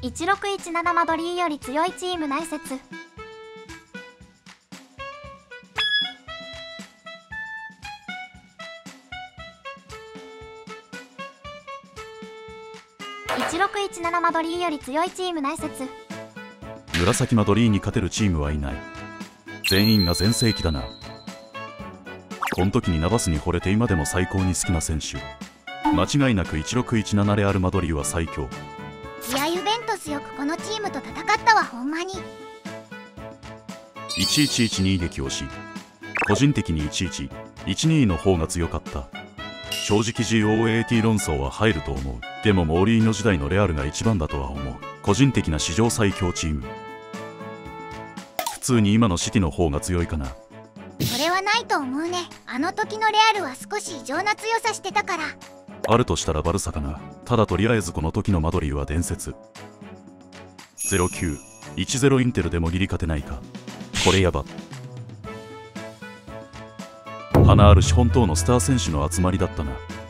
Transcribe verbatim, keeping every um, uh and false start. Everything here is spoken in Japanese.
いちろくいちななマドリーより強いチーム内説。いちろくいちななマドリーより強いチーム内説。 紫マドリーに勝てるチームはいない。全員が全盛期だな。この時にナバスに惚れて今でも最高に好きな選手。間違いなくいちろくいちななレアルマドリーは最強。 いやユベントスよくこのチームと戦ったわほんまに。 いちいちいちに撃をし、個人的にいちいちいちにの方が強かった。正直 ジーオーエーティー 論争は入ると思う。でもモーリーの時代のレアルが一番だとは思う。個人的な史上最強チーム。普通に今のシティの方が強いかな。 それはないと思うね。あの時のレアルは少し異常な強さしてたから。 あるとしたらバルサかな。ただとりあえずこの時のマドリーは伝説。ゼロきゅういちゼロインテルでもギリ勝てないか。これやば。花あるし本当のスター選手の集まりだったな。